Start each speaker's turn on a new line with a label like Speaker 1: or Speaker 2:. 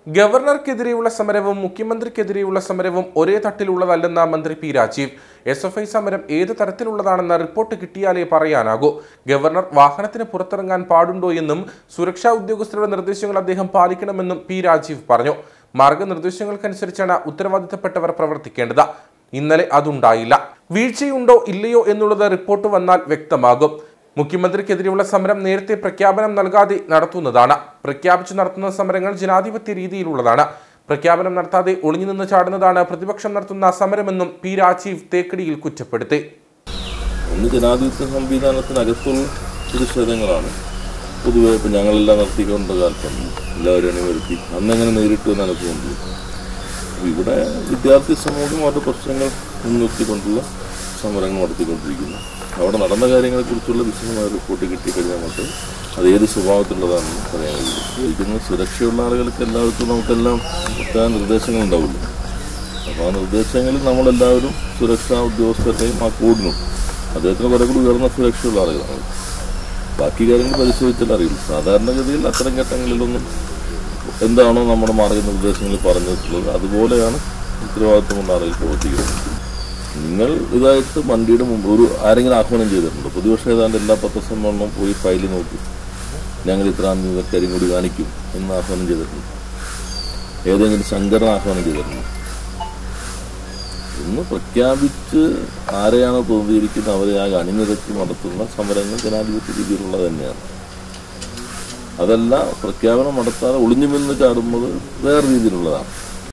Speaker 1: ഗവർണർക്കെതിരെയുള്ള സമരവും മുഖ്യമന്ത്രിക്കെതിരെയുള്ള സമരവും ഒരേ തട്ടിലുള്ളതല്ലെന്ന മന്ത്രി പി രാജീവ്. SFI സമരം ഏത് തരത്തിലുള്ളതാണെന്ന റിപ്പോർട്ട് കിട്ടിയാലേ പറയാനാകൂ. ഗവർണർ വാഹനത്തിന് പുറത്തിറങ്ങാൻ പാടുണ്ടോ എന്നും സുരക്ഷാ ഉദ്യോഗസ്ഥരുടെ നിർദ്ദേശങ്ങൾ അദ്ദേഹം പാലിക്കണമെന്നും പി രാജീവ് പറഞ്ഞു. മാർഗനിർദ്ദേശങ്ങൾക്കനുസരിച്ചാണ് ഉത്തരവാദിത്തപ്പെട്ടവർ പ്രവർത്തിക്കേണ്ടത്. ഇന്നലെ അതുണ്ടായില്ല. വീഴ്ചയുണ്ടോ ഇല്ലയോ എന്നുള്ളത് റിപ്പോർട്ട് വന്നാൽ വ്യക്തമാകും. മുഖ്യമന്ത്രിക്കെതിരെയുള്ള സമരം നേരത്തെ പ്രഖ്യാപനം നൽകാതെ നടത്തുന്നതാണ്. പ്രഖ്യാപിച്ചു നടത്തുന്ന സമരങ്ങൾ ജനാധിപത്യ രീതിയിലുള്ളതാണ്. പ്രഖ്യാപനം നടത്താതെ ഒളിഞ്ഞു നിന്ന് ചാടുന്നതാണ് പ്രതിപക്ഷം നടത്തുന്ന സമരമെന്നും പി രാജീവ് തേക്കടിയിൽ കുറ്റപ്പെടുത്തി.
Speaker 2: ജനാധിപത്യ സംവിധാനത്തിനകത്തുള്ള പ്രതിഷേധങ്ങളാണ് പൊതുവെ ഇപ്പം ഞങ്ങളെല്ലാം നടത്തിക്കൊണ്ട കാലത്തുണ്ട്. എല്ലാവരും അണിവരുത്തി അന്നെങ്ങനെ നേരിട്ട് എന്ന് അനുഭവമുണ്ട്. ഇവിടെ വിദ്യാർത്ഥി സമൂഹം അവരുടെ പ്രശ്നങ്ങൾ മുൻനിർത്തിക്കൊണ്ടുള്ള സമരങ്ങൾ നടത്തിക്കൊണ്ടിരിക്കുന്നു. അവിടെ നടന്ന കാര്യങ്ങളെക്കുറിച്ചുള്ള വിശദമായ റിപ്പോർട്ട് കിട്ടിക്കഴിഞ്ഞാൽ നമുക്ക് അത് ഏത് സ്വഭാവത്തിലുള്ളതാണെന്ന് പറയാൻ കഴിയും. ഇരിക്കുന്ന സുരക്ഷയുള്ള ആളുകൾക്ക് എല്ലാവർക്കും നമുക്കെല്ലാം പ്രത്യേക നിർദ്ദേശങ്ങളുണ്ടാവില്ല. അപ്പോൾ ആ നിർദ്ദേശങ്ങളിൽ നമ്മളെല്ലാവരും സുരക്ഷാ ഉദ്യോഗസ്ഥരുടെയും ആ കോഡിനും അദ്ദേഹത്തിന് കുറെ കൂടി ഉയർന്ന സുരക്ഷയുള്ള ആളുകളാണ്. ബാക്കി കാര്യങ്ങൾ പരിശോധിച്ചാൽ അറിയില്ല. സാധാരണഗതിയിൽ അത്തരം ഘട്ടങ്ങളിലൊന്നും എന്താണോ നമ്മുടെ മാർഗനിർദ്ദേശങ്ങളിൽ പറഞ്ഞിട്ടുള്ളത് അതുപോലെയാണ് ഉത്തരവാദിത്വമുള്ള ആളുകൾ പ്രവർത്തിക്കുന്നത്. നിങ്ങൾ ഇതായിട്ട് വണ്ടിയുടെ മുമ്പ് ആരെങ്കിലും ആഹ്വാനം ചെയ്തിട്ടുണ്ടോ? പ്രതിപക്ഷം ഏതാണ്ട് എല്ലാ പത്രസമ്മേളനവും പോയി ഫയൽ നോക്കി ഞങ്ങൾ ഇത്ര കാര്യം കൂടി കാണിക്കും എന്ന് ആഹ്വാനം ചെയ്തിട്ടുണ്ട്. ഏതെങ്കിലും സംഘടന ആഹ്വാനം ചെയ്തിട്ടുണ്ട്? ഒന്ന് പ്രഖ്യാപിച്ച് ആരെയാണോ തോന്നിയിരിക്കുന്നത് അവരെ ആ അണിനിരത്തി നടത്തുന്ന സമരങ്ങൾ ജനാധിപത്യ രീതിയിലുള്ളത് തന്നെയാണ്. അതല്ല പ്രഖ്യാപനം നടത്താതെ ഒളിഞ്ഞു നിന്ന് ചാടുന്നത് വേറെ രീതിയിലുള്ളതാണ്.